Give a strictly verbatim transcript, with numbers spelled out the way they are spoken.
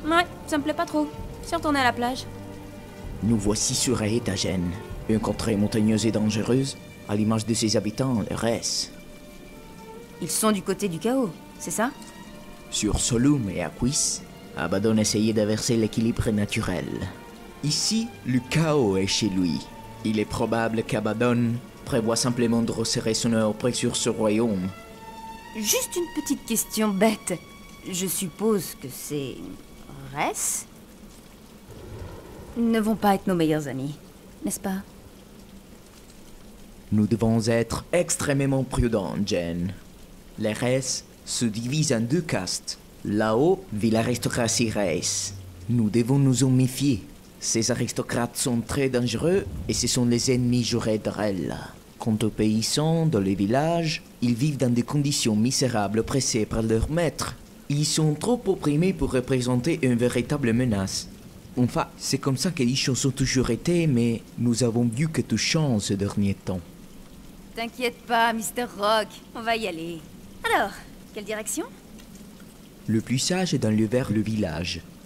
Ouais, ça me plaît pas trop. Si on retournait à la plage. Nous voici sur Aetagen, une contrée montagneuse et dangereuse, à l'image de ses habitants, les Res. Ils sont du côté du chaos, c'est ça? Sur Solum et Aquis, Abaddon essayait d'inverser l'équilibre naturel. Ici, le chaos est chez lui. Il est probable qu'Abaddon prévoit simplement de resserrer son emprise sur ce royaume. Juste une petite question bête. Je suppose que ces... Res ne vont pas être nos meilleurs amis, n'est-ce pas? Nous devons être extrêmement prudents, Jen. Les Res se divisent en deux castes. Là-haut vit l'aristocratie Res. Nous devons nous en méfier. Ces aristocrates sont très dangereux et ce sont les ennemis jurés d'Arel. Quant aux paysans dans les villages, ils vivent dans des conditions misérables oppressés par leurs maîtres. Ils sont trop opprimés pour représenter une véritable menace. Enfin, c'est comme ça que les choses ont toujours été, mais nous avons vu que tout change ces derniers temps. T'inquiète pas, Mister Rock, on va y aller. Alors, quelle direction? Le plus sage est d'aller vers le village.